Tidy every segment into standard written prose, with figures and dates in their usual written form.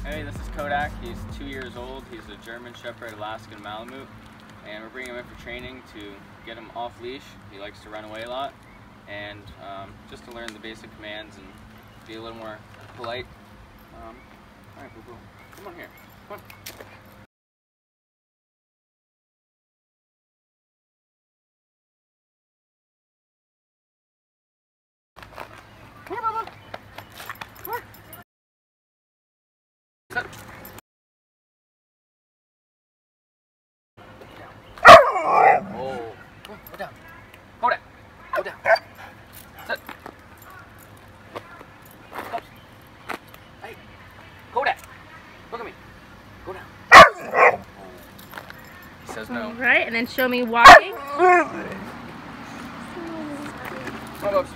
Hey, this is Kodack. He's 2 years old. He's a German Shepherd Alaskan Malamute, and we're bringing him in for training to get him off leash. He likes to run away a lot, and just to learn the basic commands and be a little more polite. All right, boo-boo. Come on here. Come on. Come here, Bubba. Come here. Sit. Oh. Go down. Go down. Go down. Sit. Oops. Hey. Go down. Look at me. Go down. Oh. He says no. All right, and then show me walking. Come on, Bubs.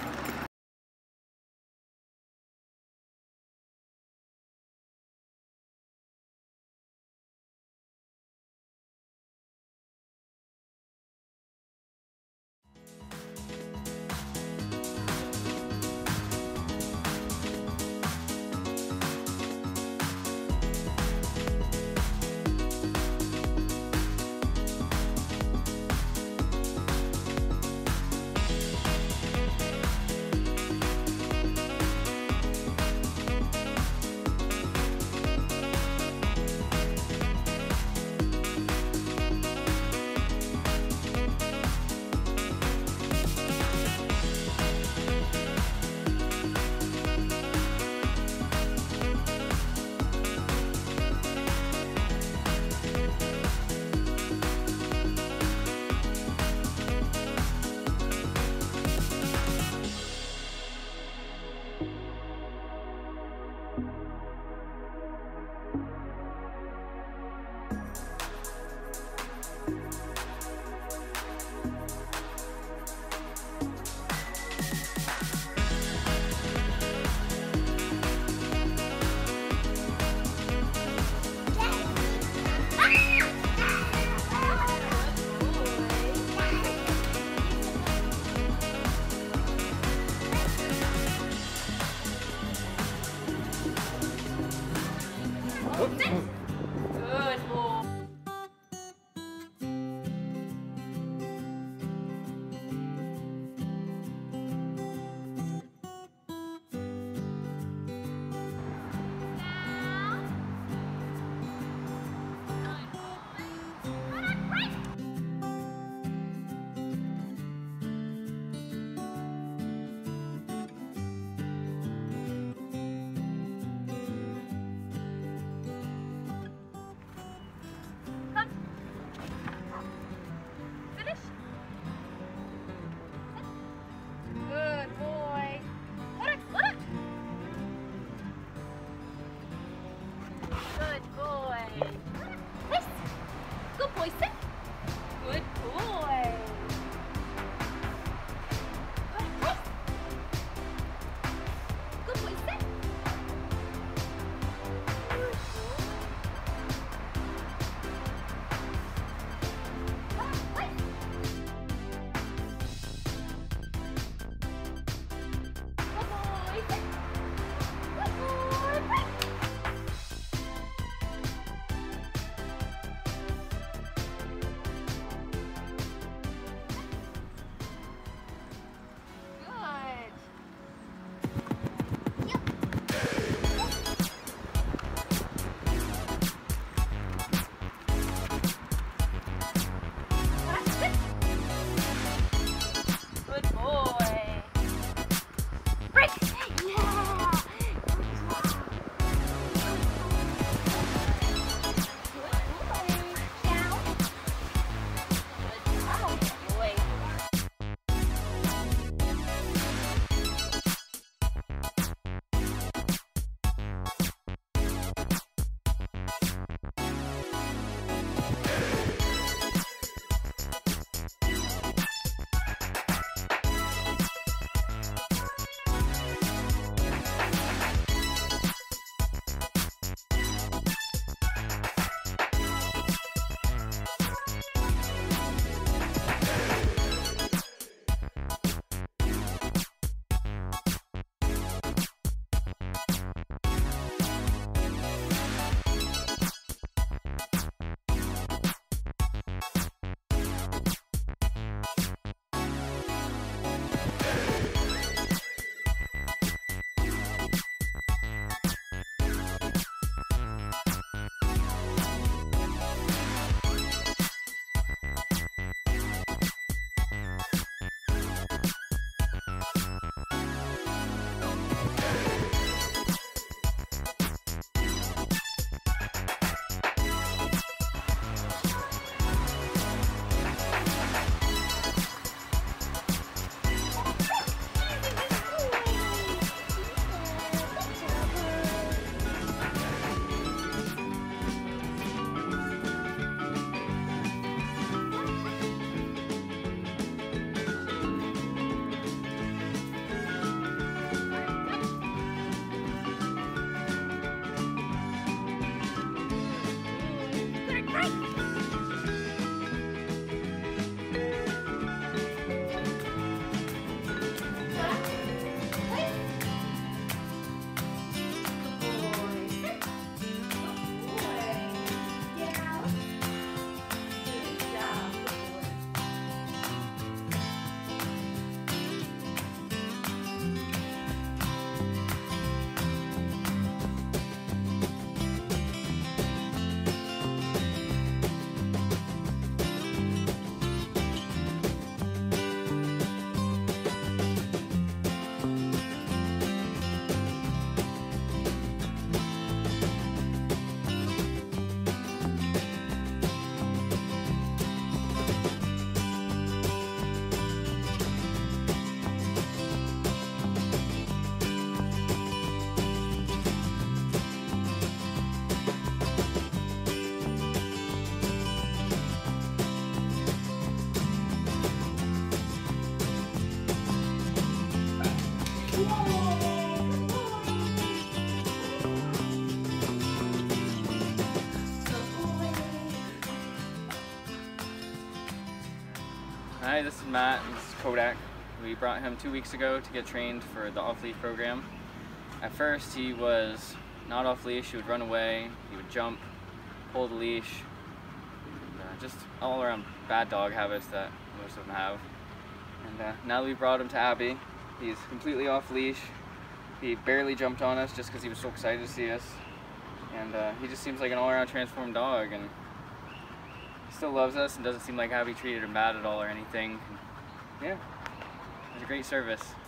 Hi, this is Matt, and this is Kodack. We brought him 2 weeks ago to get trained for the off-leash program. At first, he was not off-leash. He would run away, he would jump, pull the leash, just all around bad dog habits that most of them have. And now that we brought him to Abby, he's completely off-leash. He barely jumped on us just because he was so excited to see us. And he just seems like an all-around transformed dog, and he still loves us and doesn't seem like Abby treated him bad at all or anything. Yeah, it was a great service.